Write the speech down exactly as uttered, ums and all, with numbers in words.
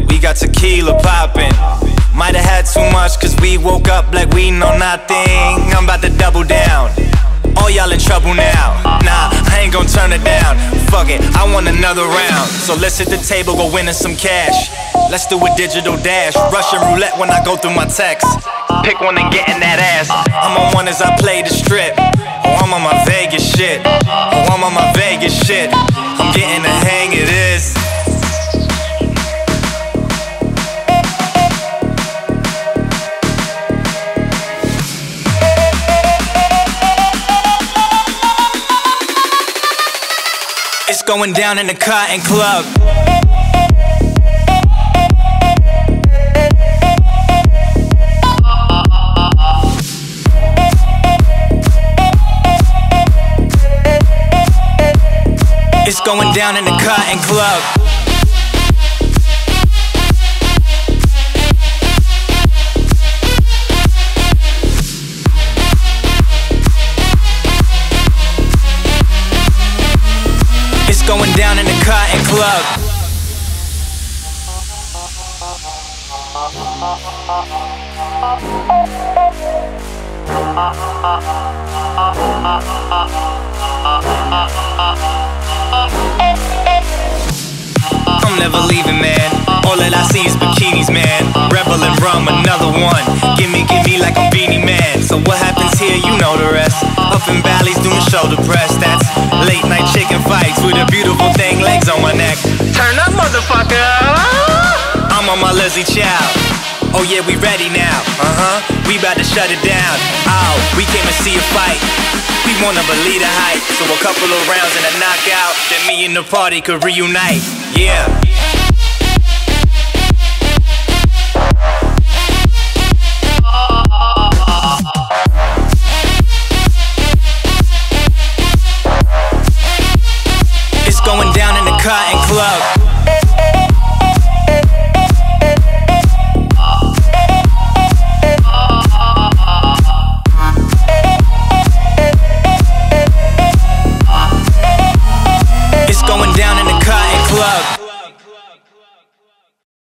We got tequila poppin'. Might have had too much cause we woke up like we know nothing. I'm about to double down. All y'all in trouble now. Nah, I ain't gon' turn it down. Fuck it, I want another round. So let's hit the table, go win us some cash. Let's do a digital dash. Russian roulette when I go through my texts. Pick one and get in that ass. I'm on one as I play the strip. Oh, I'm on my Vegas shit. Oh, I'm on my Vegas shit. I'm getting the hang of this. It's going down in the Cotton Club. It's going down in the Cotton Club. It's going down in the Cotton Club. I'm never leaving, man. All that I see is bikinis, man. Rebel and rum, another one. Gimme, gimme like I'm Beanie Man. So what happens here, you know the rest. Up in valleys doing shoulder press. That's late night chicken fights with a beautiful thing, legs on my neck. Turn up, motherfucker. I'm on my Lizzie Chow. Oh yeah, we ready now. Uh-huh, we about to shut it down. Oh, we came to see a fight. We wanna believe the hype. So a couple of rounds and a knockout, then me and the party could reunite. Yeah.